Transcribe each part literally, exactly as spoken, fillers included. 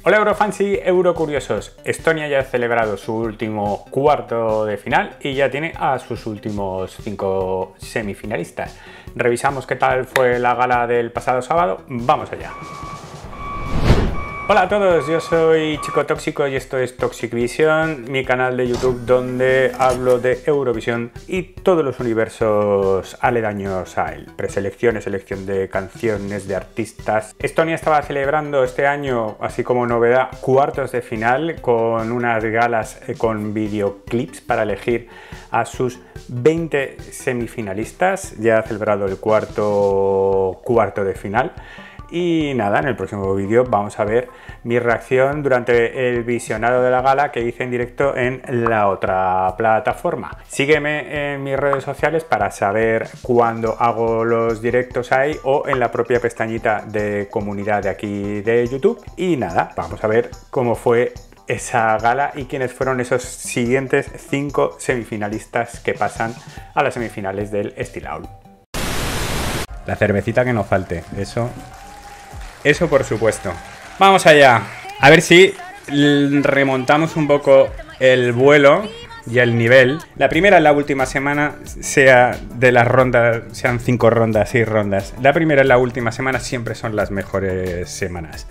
Hola Eurofans y Eurocuriosos. Estonia ya ha celebrado su último cuarto de final y ya tiene a sus últimos cinco semifinalistas. Revisamos qué tal fue la gala del pasado sábado. Vamos allá. Hola a todos, yo soy Chico Tóxico y esto es Toxic Vision, mi canal de YouTube donde hablo de Eurovisión y todos los universos aledaños a él. Preselecciones, selección de canciones, de artistas. Estonia estaba celebrando este año, así como novedad, cuartos de final con unas galas con videoclips para elegir a sus veinte semifinalistas. Ya ha celebrado el cuarto cuarto de final. Y nada, en el próximo vídeo vamos a ver mi reacción durante el visionado de la gala que hice en directo en la otra plataforma. Sígueme en mis redes sociales para saber cuándo hago los directos ahí o en la propia pestañita de comunidad de aquí de YouTube. Y nada, vamos a ver cómo fue esa gala y quiénes fueron esos siguientes cinco semifinalistas que pasan a las semifinales del Stilaul. La cervecita que no falte, eso... Eso por supuesto. Vamos allá. A ver si remontamos un poco el vuelo y el nivel. La primera en la última semana, sea de las rondas, sean cinco rondas, seis rondas. La primera en la última semana siempre son las mejores semanas.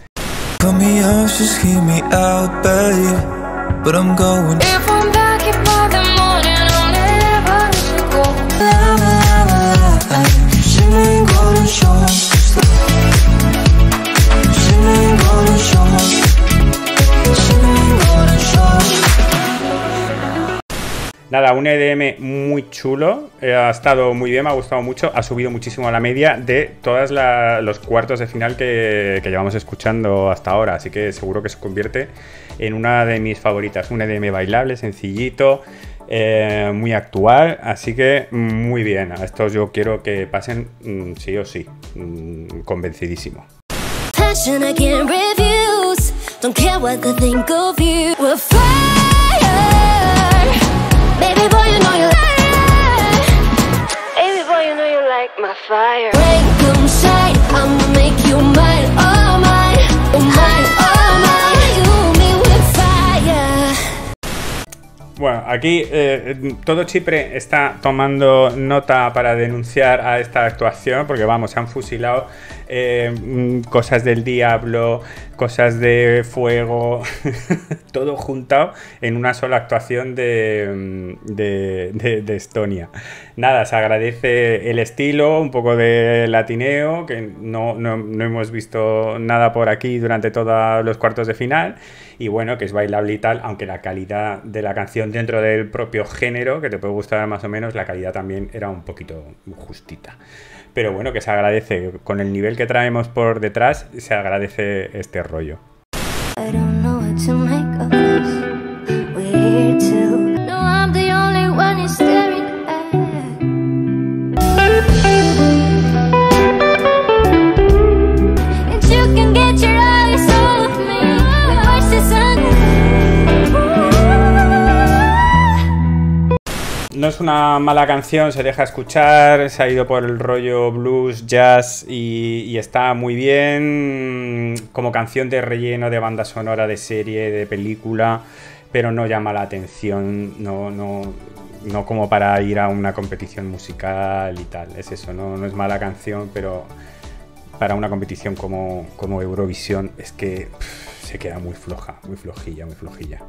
Nada, un E D M muy chulo, eh, ha estado muy bien, me ha gustado mucho, ha subido muchísimo a la media de todos los cuartos de final que, que llevamos escuchando hasta ahora, así que seguro que se convierte en una de mis favoritas, un E D M bailable, sencillito, eh, muy actual, así que muy bien, a estos yo quiero que pasen mm, sí o sí, mm, convencidísimo. Baby boy, you know you like Baby boy, you know you like my fire. Break them side, I'ma make you mine, oh mine, oh mine, oh mine. You me with fire. Bueno, aquí eh, todo Chipre está tomando nota para denunciar a esta actuación, porque vamos, se han fusilado eh, cosas del diablo, cosas de fuego, todo juntado en una sola actuación de, de, de, de Estonia. Nada, se agradece el estilo, un poco de latineo, que no, no, no hemos visto nada por aquí durante todos los cuartos de final, y bueno, que es bailable y tal, aunque la calidad de la canción dentro del propio género, que te puede gustar más o menos, la calidad también era un poquito justita. Pero bueno, que se agradece, con el nivel que traemos por detrás, se agradece este rollo. No es una mala canción, se deja escuchar, se ha ido por el rollo blues, jazz y, y está muy bien como canción de relleno, de banda sonora, de serie, de película, pero no llama la atención, no, no, no como para ir a una competición musical y tal, es eso, no, no es mala canción, pero para una competición como, como Eurovisión es que pff, se queda muy floja, muy flojilla, muy flojilla.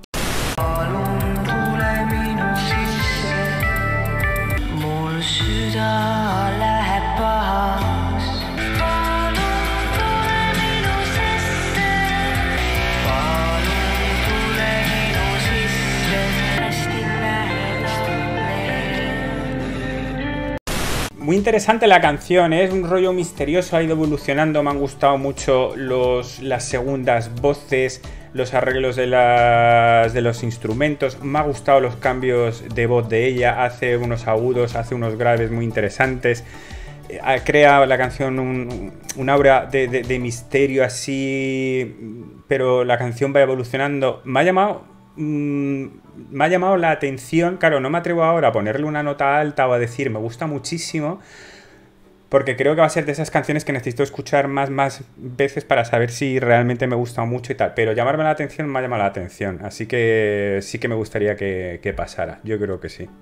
Muy interesante la canción, ¿eh? Es un rollo misterioso, ha ido evolucionando, me han gustado mucho los, las segundas voces, los arreglos de, las, de los instrumentos, me ha gustado los cambios de voz de ella, hace unos agudos, hace unos graves muy interesantes, crea la canción un, un aura de, de, de misterio así, pero la canción va evolucionando, me ha llamado... Mm, me ha llamado la atención, claro, no me atrevo ahora a ponerle una nota alta o a decir me gusta muchísimo, porque creo que va a ser de esas canciones que necesito escuchar más, más veces para saber si realmente me gusta mucho y tal. Pero llamarme la atención me ha llamado la atención, así que sí que me gustaría que, que pasara. Yo creo que sí.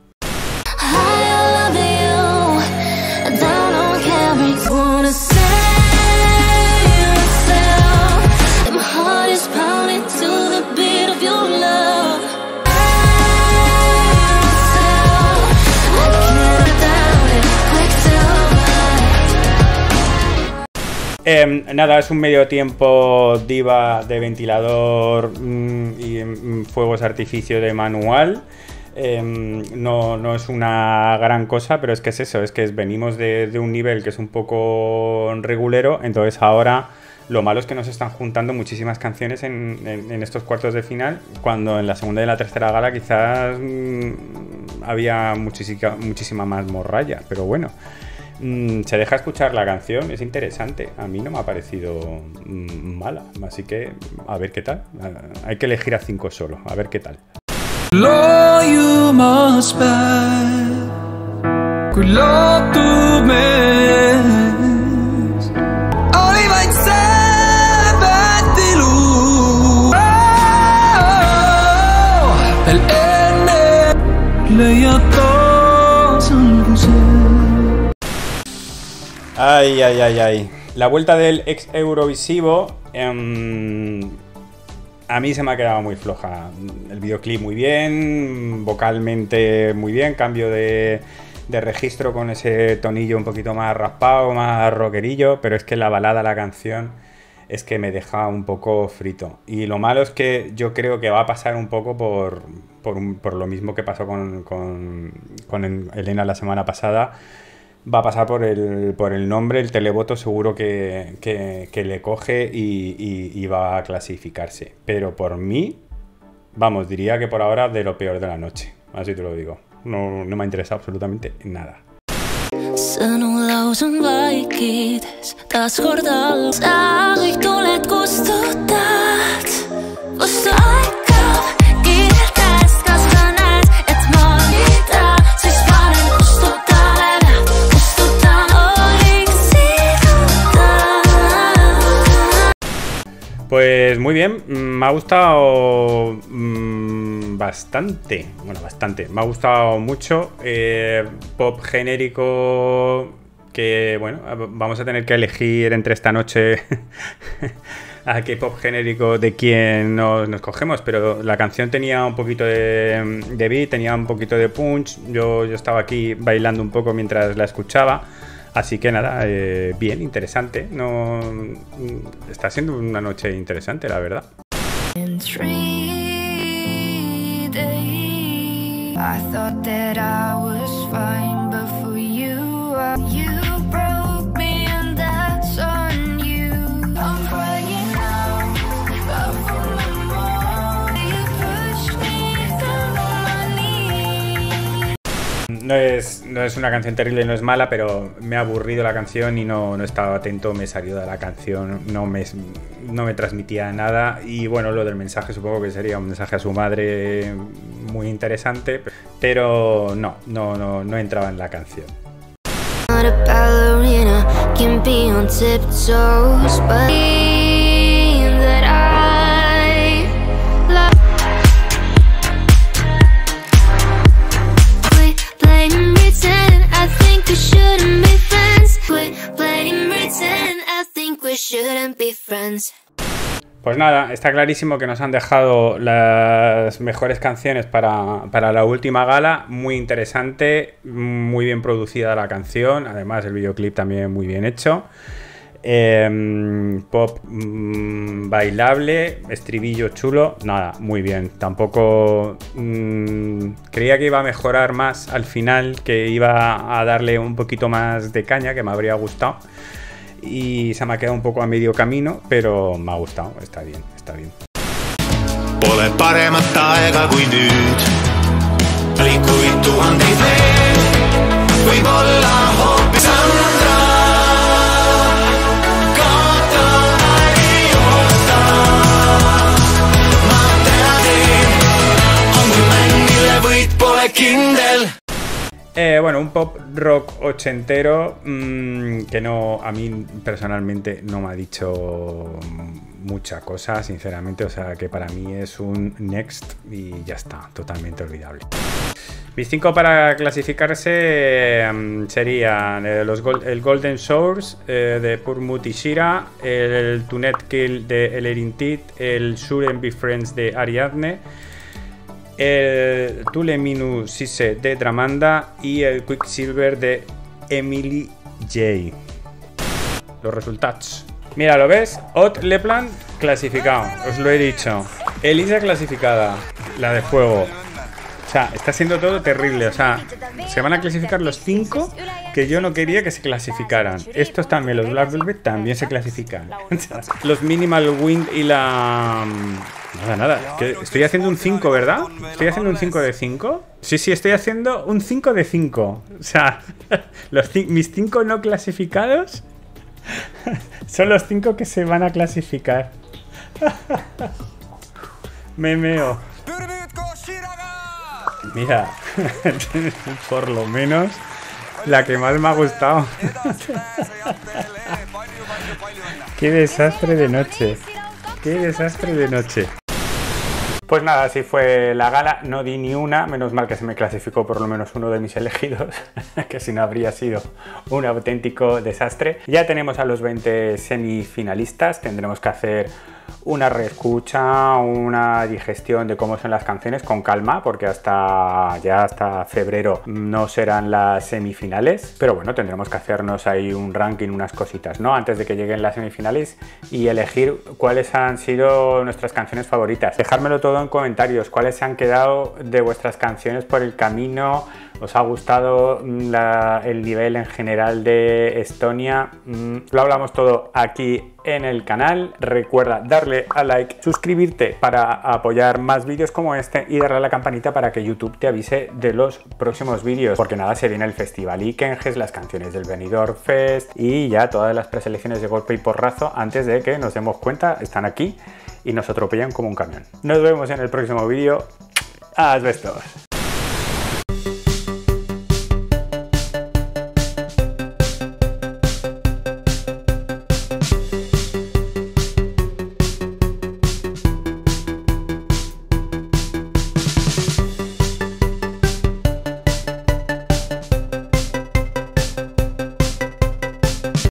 Eh, nada, es un medio tiempo diva de ventilador mmm, y mmm, fuegos artificio de manual. Eh, no, no es una gran cosa, pero es que es eso, es que es, venimos de, de un nivel que es un poco regulero, entonces ahora lo malo es que nos están juntando muchísimas canciones en, en, en estos cuartos de final, cuando en la segunda y la tercera gala quizás mmm, había muchísima, muchísima más morralla, pero bueno. Se deja escuchar la canción, es interesante. A mí no me ha parecido mala, así que a ver qué tal. Hay que elegir a cinco solo, a ver qué tal. Ay, ay, ay, ay. La vuelta del ex Eurovisivo eh, a mí se me ha quedado muy floja. El videoclip muy bien, vocalmente muy bien, cambio de, de registro con ese tonillo un poquito más raspado, más rockerillo, pero es que la balada, la canción, es que me deja un poco frito. Y lo malo es que yo creo que va a pasar un poco por, por, un, por lo mismo que pasó con, con, con Elena la semana pasada. Va a pasar por el, por el nombre, el televoto seguro que, que, que le coge y, y, y va a clasificarse. Pero por mí, vamos, diría que por ahora de lo peor de la noche. Así te lo digo. No, no me ha interesado absolutamente nada. Pues muy bien, me ha gustado mmm, bastante, bueno, bastante, me ha gustado mucho, eh, pop genérico que, bueno, vamos a tener que elegir entre esta noche a qué pop genérico de quién nos, nos cogemos, pero la canción tenía un poquito de, de beat, tenía un poquito de punch, yo, yo estaba aquí bailando un poco mientras la escuchaba. Así que nada, eh, bien, interesante. No, está siendo una noche interesante, la verdad. No es, no es una canción terrible, no es mala, pero me ha aburrido la canción y no, no estaba atento, me salió de la canción, no me, no me transmitía nada. Y bueno, lo del mensaje supongo que sería un mensaje a su madre muy interesante, pero no, no, no, no entraba en la canción. Pues nada, está clarísimo que nos han dejado las mejores canciones para, para la última gala. Muy interesante, muy bien producida la canción, además el videoclip también muy bien hecho. Eh, pop mmm, bailable, estribillo chulo, nada, muy bien. Tampoco mmm, creía que iba a mejorar más al final, que iba a darle un poquito más de caña, que me habría gustado. Y se me ha quedado un poco a medio camino, pero me ha gustado, está bien, está bien. Pole paremat aega kui nüüd. Liikuid tuhandeid veel. Võib-olla hoopis Sandra. Kaota ei oota. Ma tean, on kui mäng, mille võit pole kindel. Eh, bueno, un pop rock ochentero mmm, que no, a mí personalmente no me ha dicho mucha cosa, sinceramente. O sea, que para mí es un next y ya está, totalmente olvidable. Mis cinco para clasificarse eh, serían eh, los Gold, el Golden Source eh, de Purmut Ishira, el Tunet Kill de Elerintit, el Shouldn't Be Friends de Ariadne, el Tuleminu Sise de Dramanda y el Quicksilver de Emily J. Los resultados. Mira, ¿lo ves? Ot Lepland clasificado, os lo he dicho. Elisa clasificada, la de fuego. O sea, está siendo todo terrible. O sea, se van a clasificar los cinco que yo no quería que se clasificaran. Estos también, los Black Velvet también se clasifican. Los Minimal Wind y la... Nada, nada. Que estoy haciendo un cinco, ¿verdad? ¿Estoy haciendo un cinco de cinco? Sí, sí, estoy haciendo un cinco de cinco. O sea, los mis cinco no clasificados son los cinco que se van a clasificar. Me meo. Mira, por lo menos la que más me ha gustado. Qué desastre de noche. Qué desastre de noche. Pues nada, así fue la gala. No di ni una, menos mal que se me clasificó por lo menos uno de mis elegidos, que si no habría sido un auténtico desastre. Ya tenemos a los veinte semifinalistas, tendremos que hacer una reescucha, una digestión de cómo son las canciones con calma, porque hasta ya hasta febrero no serán las semifinales, pero bueno, tendremos que hacernos ahí un ranking, unas cositas, ¿no? Antes de que lleguen las semifinales y elegir cuáles han sido nuestras canciones favoritas. Dejármelo todo en comentarios, cuáles se han quedado de vuestras canciones por el camino. ¿Os ha gustado la, el nivel en general de Estonia? Mm, lo hablamos todo aquí en el canal. Recuerda darle a like, suscribirte para apoyar más vídeos como este y darle a la campanita para que YouTube te avise de los próximos vídeos. Porque nada, se viene el Festival Ikenges, las canciones del Benidorm Fest y ya todas las preselecciones de golpe y porrazo antes de que nos demos cuenta están aquí y nos atropellan como un camión. Nos vemos en el próximo vídeo. ¡Asbestos!